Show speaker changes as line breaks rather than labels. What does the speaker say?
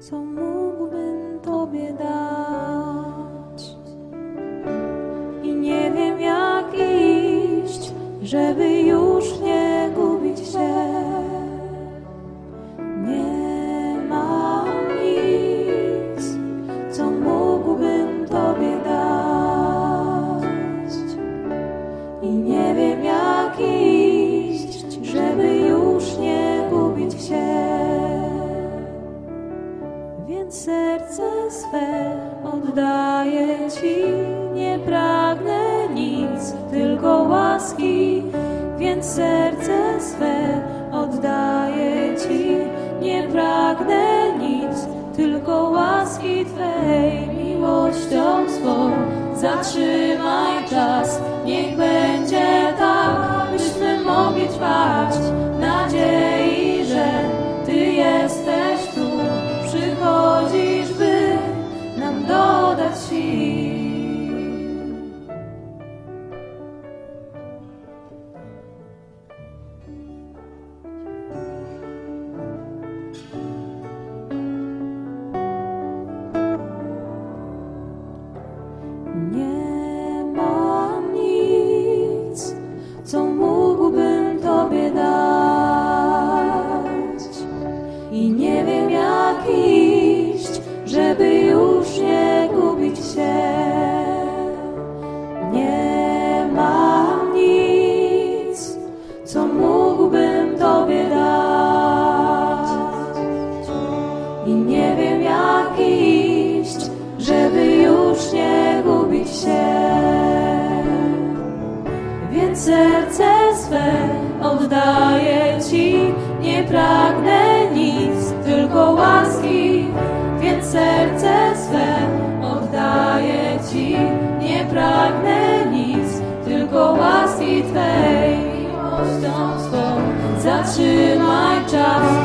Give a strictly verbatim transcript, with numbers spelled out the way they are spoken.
co mógłbym Tobie dać. I nie wiem, jak iść, żeby już nie gubić się. Nie mam nic, co mógłbym Tobie dać. I nie wiem, jak iść, żeby już nie gubić się. Więc serce swe oddaję Ci, nie pragnę nic, tylko łaski. Więc serce swe oddaję Ci, nie pragnę nic, tylko łaski Twej. Miłością swą zatrzymaj czas, niech będzie tak, byśmy mogli trwać w nadziei, że Ty jesteś tu, przychodzisz, by nam dodać sił. Nie mam nic, co mógłbym Tobie dać. I nie wiem, jak iść, żeby już nie gubić się. Nie mam nic, co mógłbym Tobie dać. I nie wiem, jak iść, żeby już nie gubić się. Więc serce swe oddaję Ci, nie pragnę nic, tylko łaski. Więc serce swe oddaję Ci, nie pragnę nic, tylko łaski Twej. Miłością swą zatrzymaj czas,